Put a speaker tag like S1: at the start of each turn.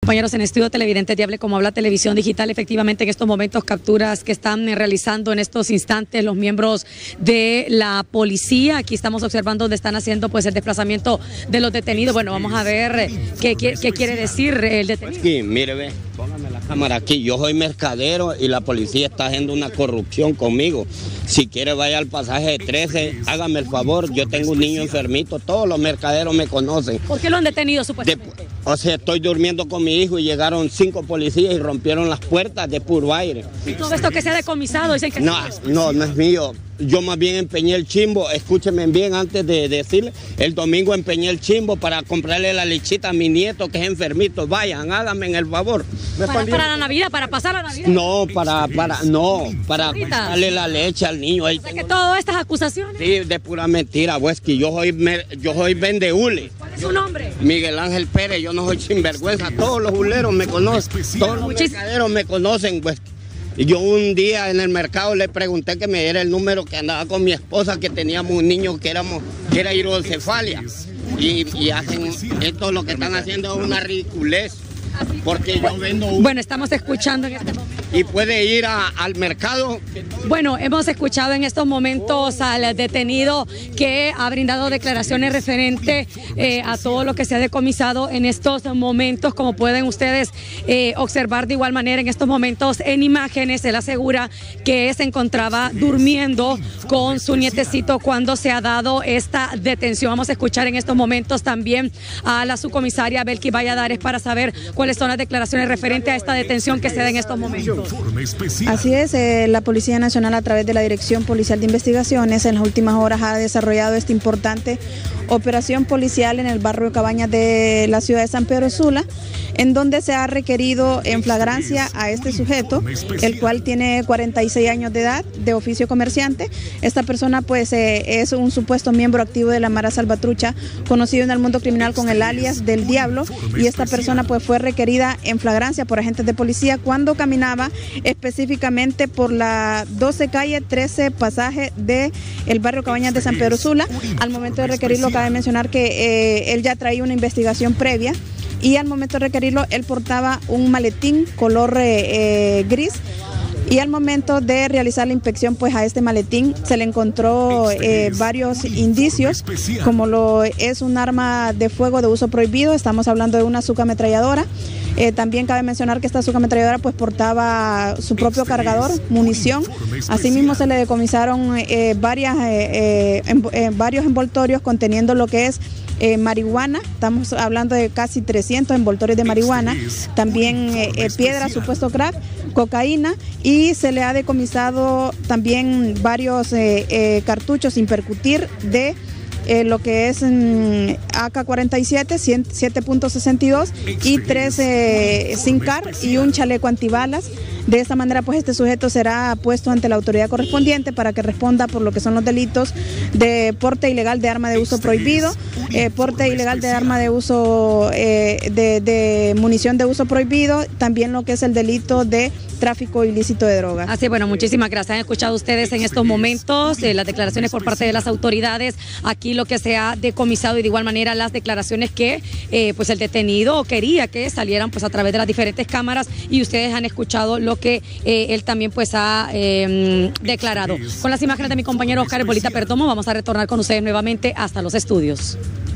S1: Compañeros en estudio, televidentes de Hable Como Habla Televisión Digital, efectivamente en estos momentos capturas que están realizando en estos instantes los miembros de la policía. Aquí estamos observando donde están haciendo pues el desplazamiento de los detenidos. Bueno, vamos a ver qué quiere decir el detenido.
S2: Aquí, mire, ve, póngame la cámara aquí. Yo soy mercadero y la policía está haciendo una corrupción conmigo. Si quiere vaya al pasaje 13, hágame el favor, yo tengo un niño enfermito, todos los mercaderos me conocen.
S1: ¿Por qué lo han detenido supuestamente?
S2: O sea, estoy durmiendo con mi hijo y llegaron 5 policías y rompieron las puertas de puro aire.
S1: ¿Y todo esto que se ha decomisado? Dicen que
S2: no es mío. Yo más bien empeñé el chimbo, escúchenme bien antes de decirle, el domingo empeñé el chimbo para comprarle la lechita a mi nieto que es enfermito. Vayan, háganme el favor.
S1: ¿Para la Navidad, para pasar la Navidad?
S2: No, para comprarle la leche al niño.
S1: O sea que todas estas acusaciones.
S2: Sí, de pura mentira, pues que yo soy vendehule.
S1: ¿Cuál es su nombre?
S2: Miguel Ángel Pérez, yo no soy sinvergüenza, todos los huleros me conocen, todos los mercaderos me conocen, pues. Y yo un día en el mercado le pregunté que me diera el número que andaba con mi esposa, que teníamos un niño que era hidrocefalia. Y hacen esto, lo que están haciendo es una ridiculez. Porque yo vendo
S1: Bueno, estamos escuchando en este momento.
S2: Y puede ir al mercado.
S1: Bueno, hemos escuchado en estos momentos al detenido que ha brindado declaraciones referente a todo lo que se ha decomisado en estos momentos. Como pueden ustedes observar de igual manera en estos momentos en imágenes, él asegura que se encontraba durmiendo con su nietecito cuando se ha dado esta detención. Vamos a escuchar en estos momentos también a la subcomisaria Belki Valladares para saber cuáles son las declaraciones referentes a esta detención que se da en estos momentos.
S3: Así es, la Policía Nacional a través de la Dirección Policial de Investigaciones en las últimas horas ha desarrollado esta importante operación policial en el barrio Cabañas de la ciudad de San Pedro Sula, en donde se ha requerido en flagrancia a este sujeto, el cual tiene 46 años de edad, de oficio comerciante. Esta persona pues es un supuesto miembro activo de la Mara Salvatrucha, conocido en el mundo criminal con el alias del Diablo, y esta persona pues fue requerida en flagrancia por agentes de policía cuando caminaba específicamente por la 12 calle 13 pasaje del barrio Cabañas de San Pedro Sula. Al momento de requerirlo, cabe mencionar que él ya traía una investigación previa y al momento de requerirlo él portaba un maletín color gris. Y al momento de realizar la inspección pues a este maletín se le encontró varios indicios, como lo es un arma de fuego de uso prohibido. Estamos hablando de una subametralladora. También cabe mencionar que esta subametralladora pues portaba su propio cargador, munición. Asimismo se le decomisaron varios envoltorios conteniendo lo que es marihuana. Estamos hablando de casi 300 envoltorios de marihuana, también piedra, supuesto crack, cocaína, y se le ha decomisado también varios cartuchos sin percutir de lo que es AK-47, 7.62 y 3 SINCAR y un chaleco antibalas. De esta manera pues este sujeto será puesto ante la autoridad correspondiente para que responda por lo que son los delitos de porte ilegal de arma de uso prohibido, porte ilegal de arma de uso de munición de uso prohibido, también lo que es el delito de tráfico ilícito de drogas.
S1: Así, bueno, muchísimas gracias. Han escuchado ustedes en estos momentos las declaraciones por parte de las autoridades, aquí lo que se ha decomisado y de igual manera las declaraciones que pues el detenido quería que salieran pues a través de las diferentes cámaras, y ustedes han escuchado lo que él también pues ha declarado. Con las imágenes de mi compañero Oscar Bolita Perdomo, vamos a retornar con ustedes nuevamente hasta los estudios.